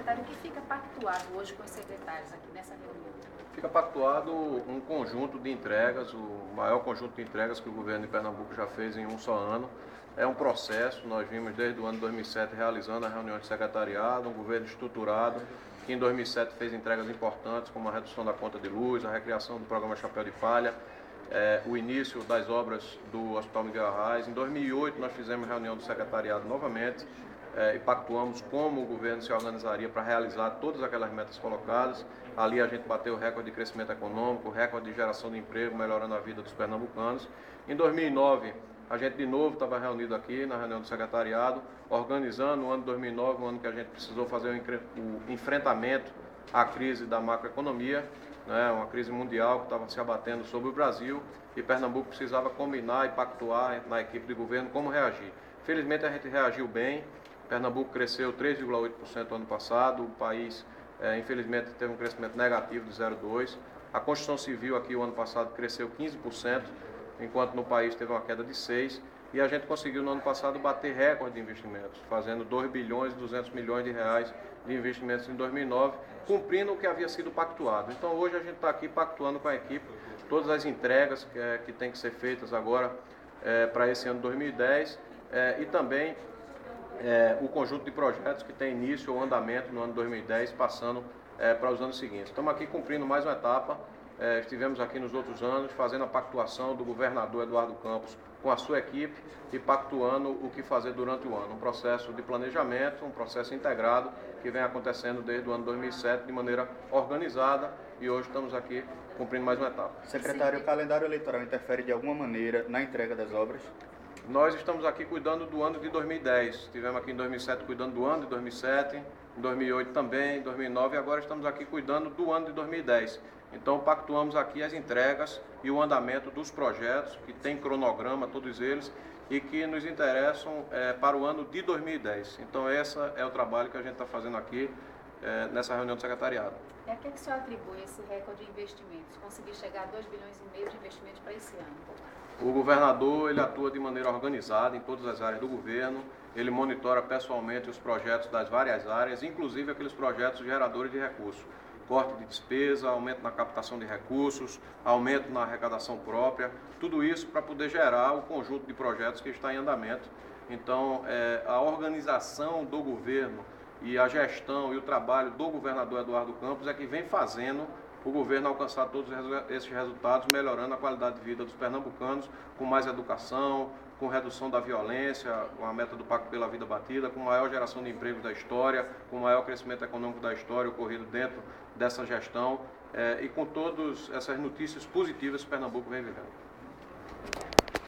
Secretário, o que fica pactuado hoje com os secretários aqui nessa reunião? Fica pactuado um conjunto de entregas, o maior conjunto de entregas que o governo de Pernambuco já fez em um só ano. É um processo, nós vimos desde o ano de 2007 realizando a reunião de secretariado, um governo estruturado, que em 2007 fez entregas importantes, como a redução da conta de luz, a recriação do programa Chapéu de Palha, o início das obras do Hospital Miguel Arraes. Em 2008 nós fizemos reunião do secretariado novamente e pactuamos como o governo se organizaria para realizar todas aquelas metas colocadas. Ali a gente bateu o recorde de crescimento econômico, recorde de geração de emprego, melhorando a vida dos pernambucanos. Em 2009, a gente de novo estava reunido aqui na reunião do secretariado, organizando o ano de 2009, um ano que a gente precisou fazer o enfrentamento à crise da macroeconomia, né, uma crise mundial que estava se abatendo sobre o Brasil, e Pernambuco precisava combinar e pactuar na equipe de governo como reagir. Felizmente a gente reagiu bem. Pernambuco cresceu 3,8% ano passado, o país infelizmente teve um crescimento negativo de 0,2%. A construção civil aqui o ano passado cresceu 15%, enquanto no país teve uma queda de 6%, e a gente conseguiu no ano passado bater recorde de investimentos, fazendo 2 bilhões e 200 milhões de reais de investimentos em 2009, cumprindo o que havia sido pactuado. Então hoje a gente está aqui pactuando com a equipe todas as entregas que têm que ser feitas agora para esse ano 2010 e também o conjunto de projetos que tem início ou andamento no ano 2010, passando para os anos seguintes. Estamos aqui cumprindo mais uma etapa. Estivemos aqui nos outros anos fazendo a pactuação do governador Eduardo Campos com a sua equipe e pactuando o que fazer durante o ano. Um processo de planejamento, um processo integrado que vem acontecendo desde o ano 2007 de maneira organizada, e hoje estamos aqui cumprindo mais uma etapa. Secretário, o calendário eleitoral interfere de alguma maneira na entrega das obras? Nós estamos aqui cuidando do ano de 2010, estivemos aqui em 2007 cuidando do ano de 2007, em 2008 também, em 2009, e agora estamos aqui cuidando do ano de 2010. Então pactuamos aqui as entregas e o andamento dos projetos, que tem cronograma, todos eles, e que nos interessam para o ano de 2010. Então esse é o trabalho que a gente está fazendo aqui nessa reunião do secretariado. E a que o senhor atribui esse recorde de investimentos? Conseguir chegar a 2,5 bilhões de investimentos para esse ano? O governador ele atua de maneira organizada em todas as áreas do governo, ele monitora pessoalmente os projetos das várias áreas, inclusive aqueles projetos geradores de recursos. Corte de despesa, aumento na captação de recursos, aumento na arrecadação própria, tudo isso para poder gerar o conjunto de projetos que está em andamento. Então, a organização do governo e a gestão e o trabalho do governador Eduardo Campos é que vem fazendo o governo alcançar todos esses resultados, melhorando a qualidade de vida dos pernambucanos, com mais educação, com redução da violência, com a meta do Pacto pela Vida Batida, com maior geração de empregos da história, com maior crescimento econômico da história ocorrido dentro dessa gestão e com todas essas notícias positivas que Pernambuco vem vivendo.